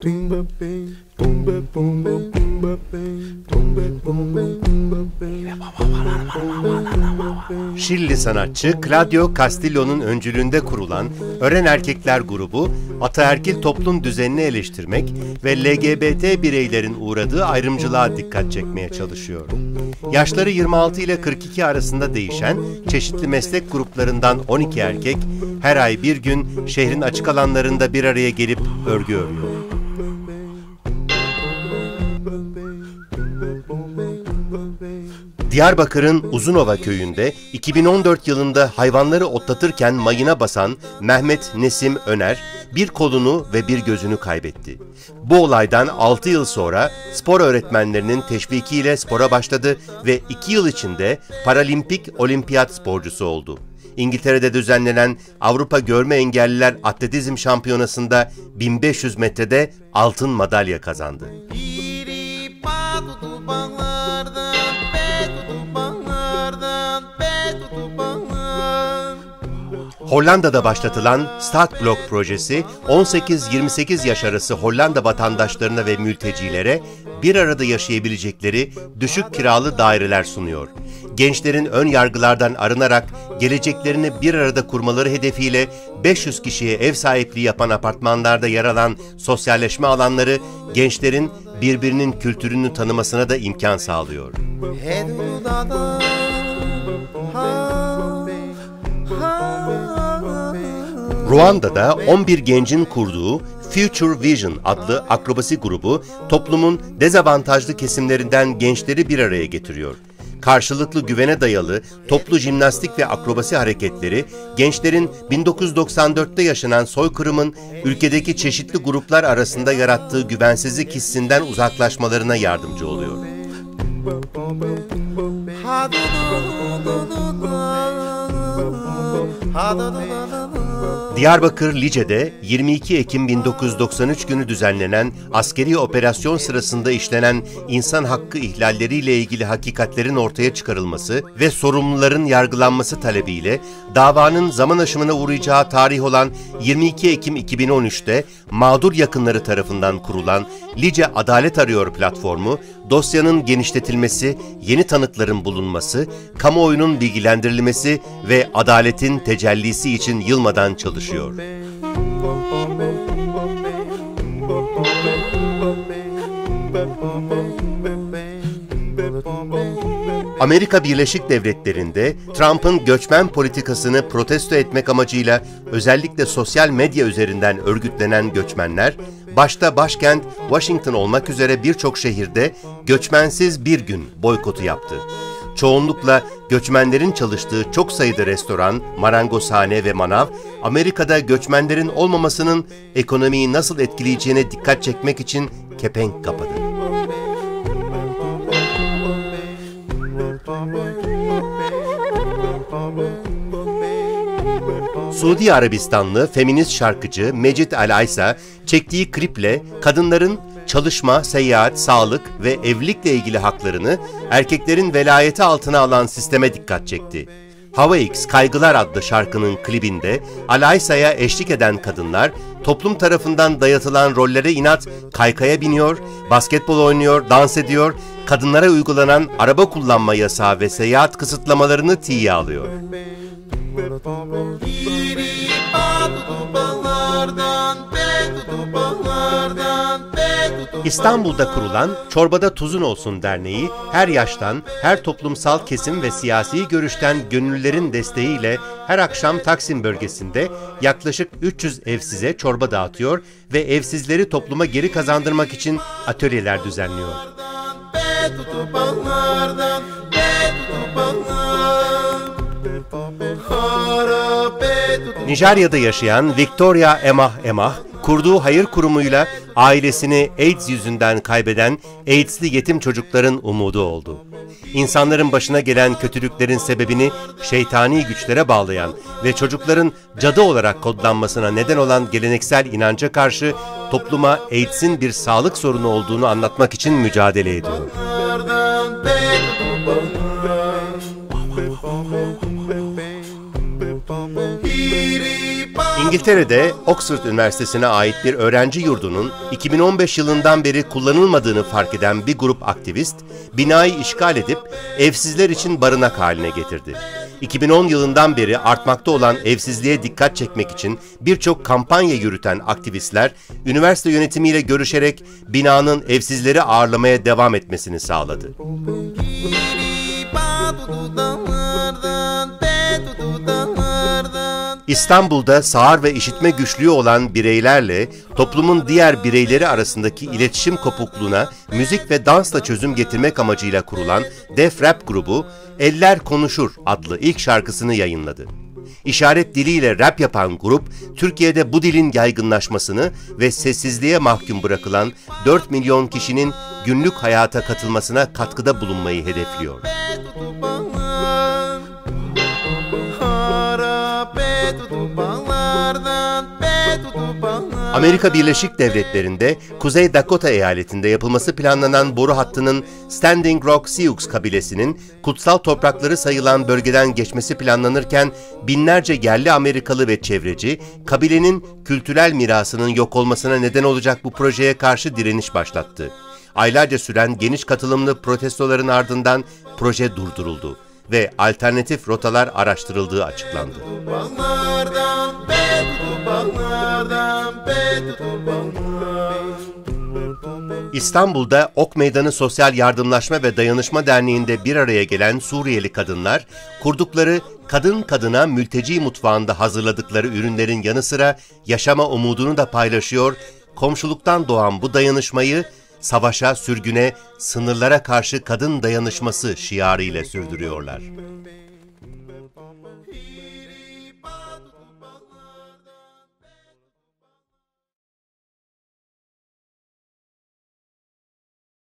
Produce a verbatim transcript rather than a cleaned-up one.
Şilili sanatçı Claudio Castillo'nun öncülüğünde kurulan Ören Erkekler grubu, ataerkil toplum düzenini eleştirmek ve L G B T bireylerin uğradığı ayrımcılığa dikkat çekmeye çalışıyor. Yaşları yirmi altı ile kırk iki arasında değişen çeşitli meslek gruplarından on iki erkek her ay bir gün şehrin açık alanlarında bir araya gelip örgü örüyor. Diyarbakır'ın Uzunova köyünde iki bin on dört yılında hayvanları otlatırken mayına basan Mehmet Nesim Öner bir kolunu ve bir gözünü kaybetti. Bu olaydan altı yıl sonra spor öğretmenlerinin teşvikiyle spora başladı ve iki yıl içinde paralimpik olimpiyat sporcusu oldu. İngiltere'de düzenlenen Avrupa Görme Engelliler Atletizm Şampiyonası'nda bin beş yüz metrede altın madalya kazandı. Hollanda'da başlatılan Startblok projesi on sekiz yirmi sekiz yaş arası Hollanda vatandaşlarına ve mültecilere bir arada yaşayabilecekleri düşük kiralı daireler sunuyor. Gençlerin ön yargılardan arınarak geleceklerini bir arada kurmaları hedefiyle beş yüz kişiye ev sahipliği yapan apartmanlarda yer alan sosyalleşme alanları gençlerin birbirinin kültürünü tanımasına da imkan sağlıyor. Ruanda'da on bir gencin kurduğu Future Vision adlı akrobasi grubu toplumun dezavantajlı kesimlerinden gençleri bir araya getiriyor. Karşılıklı güvene dayalı toplu jimnastik ve akrobasi hareketleri gençlerin bin dokuz yüz doksan dörtte yaşanan soykırımın ülkedeki çeşitli gruplar arasında yarattığı güvensizlik hissinden uzaklaşmalarına yardımcı oluyor. Diyarbakır Lice'de yirmi iki Ekim bin dokuz yüz doksan üç günü düzenlenen askeri operasyon sırasında işlenen insan hakkı ihlalleriyle ilgili hakikatlerin ortaya çıkarılması ve sorumluların yargılanması talebiyle davanın zaman aşımına uğrayacağı tarih olan yirmi iki Ekim iki bin on üçte mağdur yakınları tarafından kurulan Lice Adalet Arıyor platformu, dosyanın genişletilmesi, yeni tanıkların bulunması, kamuoyunun bilgilendirilmesi ve adaletin tecellisi için yılmadan çalışıyor. Amerika Birleşik Devletleri'nde Trump'ın göçmen politikasını protesto etmek amacıyla özellikle sosyal medya üzerinden örgütlenen göçmenler, başta başkent Washington olmak üzere birçok şehirde göçmensiz bir gün boykotu yaptı. Çoğunlukla göçmenlerin çalıştığı çok sayıda restoran, marangozhane ve manav, Amerika'da göçmenlerin olmamasının ekonomiyi nasıl etkileyeceğine dikkat çekmek için kepenk kapadı. Suudi Arabistanlı feminist şarkıcı Mecid El-Aysa çektiği kliple kadınların çalışma, seyahat, sağlık ve evlilikle ilgili haklarını erkeklerin velayeti altına alan sisteme dikkat çekti. Hava X Kaygılar adlı şarkının klibinde El-Aysa'ya eşlik eden kadınlar toplum tarafından dayatılan rollere inat kaykaya biniyor, basketbol oynuyor, dans ediyor, kadınlara uygulanan araba kullanma yasağı ve seyahat kısıtlamalarını tiye alıyor. İstanbul'da kurulan Çorbada Tuzun Olsun Derneği, her yaştan, her toplumsal kesim ve siyasi görüşten gönüllülerin desteğiyle her akşam Taksim bölgesinde yaklaşık üç yüz evsize çorba dağıtıyor ve evsizleri topluma geri kazandırmak için atölyeler düzenliyor. Nijerya'da yaşayan Victoria Emah Emah, kurduğu hayır kurumuyla ailesini AIDS yüzünden kaybeden AIDS'li yetim çocukların umudu oldu. İnsanların başına gelen kötülüklerin sebebini şeytani güçlere bağlayan ve çocukların cadı olarak kodlanmasına neden olan geleneksel inanca karşı topluma AIDS'in bir sağlık sorunu olduğunu anlatmak için mücadele ediyor. İngiltere'de Oxford Üniversitesi'ne ait bir öğrenci yurdunun iki bin on beş yılından beri kullanılmadığını fark eden bir grup aktivist, binayı işgal edip evsizler için barınak haline getirdi. iki bin on yılından beri artmakta olan evsizliğe dikkat çekmek için birçok kampanya yürüten aktivistler, üniversite yönetimiyle görüşerek binanın evsizleri ağırlamaya devam etmesini sağladı. İstanbul'da sağır ve işitme güçlüğü olan bireylerle toplumun diğer bireyleri arasındaki iletişim kopukluğuna müzik ve dansla çözüm getirmek amacıyla kurulan Def Rap grubu Eller Konuşur adlı ilk şarkısını yayınladı. İşaret diliyle rap yapan grup, Türkiye'de bu dilin yaygınlaşmasını ve sessizliğe mahkum bırakılan dört milyon kişinin günlük hayata katılmasına katkıda bulunmayı hedefliyor. Amerika Birleşik Devletleri'nde Kuzey Dakota eyaletinde yapılması planlanan boru hattının Standing Rock Sioux kabilesinin kutsal toprakları sayılan bölgeden geçmesi planlanırken binlerce yerli Amerikalı ve çevreci kabilenin kültürel mirasının yok olmasına neden olacak bu projeye karşı direniş başlattı. Aylarca süren geniş katılımlı protestoların ardından proje durduruldu ve alternatif rotalar araştırıldığı açıklandı. İstanbul'da Ok Meydanı Sosyal Yardımlaşma ve Dayanışma Derneği'nde bir araya gelen Suriyeli kadınlar, kurdukları Kadın Kadına Mülteci Mutfağı'nda hazırladıkları ürünlerin yanı sıra yaşama umudunu da paylaşıyor, komşuluktan doğan bu dayanışmayı savaşa, sürgüne, sınırlara karşı kadın dayanışması şiarıyla sürdürüyorlar.